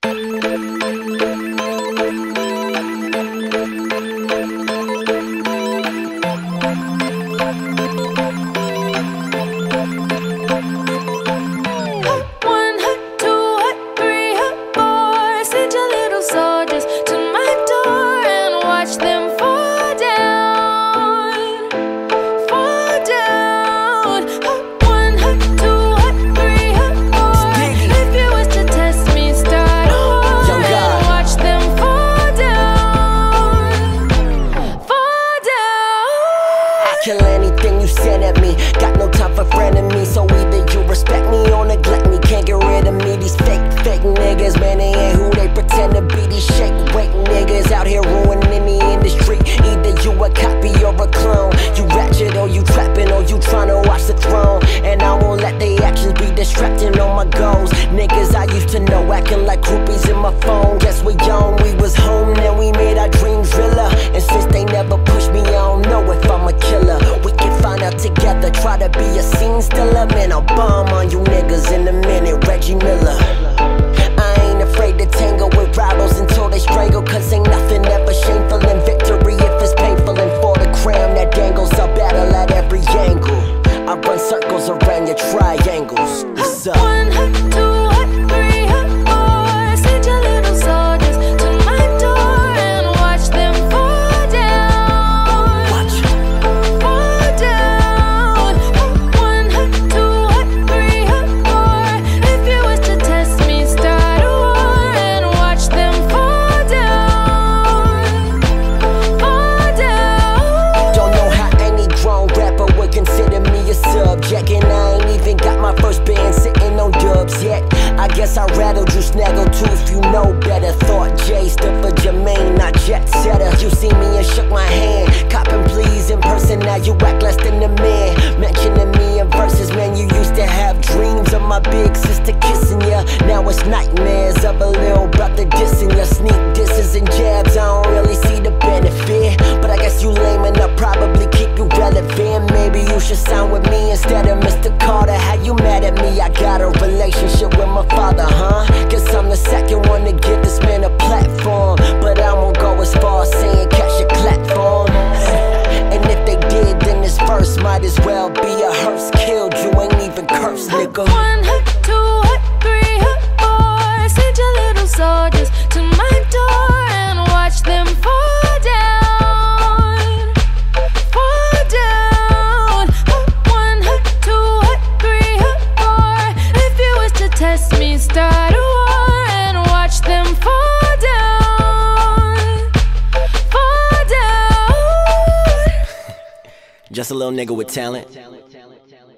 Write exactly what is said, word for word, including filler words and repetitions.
Kill anything you send at me. Got no time for frenemies, so either you respect me or neglect me. Can't get rid of me. These fake, fake niggas, man, they ain't who they pretend to be. These shake, wake niggas out here ruining the industry. Either you a copy or a clone. You ratchet or you trapping or you tryna watch the throne. And I won't let they actions be distracting on my goals. Niggas I used to know acting like groupies in my phone. Guess we young, we was home, then we made our dreams realer. And since they never pushed me, I don't know if I'm a killer. We can find out together, try to be a scene stiller. Man, I'll bomb on you niggas in a minute, Reggie Miller. I ain't afraid to tangle with rivals until they strangle. Cause ain't nothing ever shameful in victory if it's painful. And for the crown that dangles, I'll battle at every angle. I run circles around your triangles. What's up? One, two, three, four. Send your little soldiers to my door and watch them fall down. Watch. Fall down. One, two, three, four. If you wish to test me, start a war and watch them fall down. Fall down. Don't know how any grown rapper would consider me a subject. And I ain't even got my first band sitting on dubs yet. I guess I rattled you, snaggle too if you know better. Thought J stood for Jermaine, not jet setter. You see me and shook my hand, copping please in person. Now you act less than a man, mentioning me in verses. Man, you used to have dreams of my big sister kissing ya. Now it's nightmares of a little brother dissing ya. Sneak disses and jabs, I don't really see the benefit. But I guess you lame enough, probably keep you relevant. Maybe you should sign with me instead of Mister Carter. How you mad at me? I got a relationship with my father, huh? Guess I'm the second one to give this man a platform. But I won't go as far as saying catch your clap for him. And if they did, then this verse might as well be a hearse. Killed you, ain't even cursed, nigga. One, two, three, four. Send your little soldiers to my door and watch them fall down. Fall down. One, two, three, four. If you wish to test me, start a war and watch them fall down. Fall down. Just a little nigga with talent.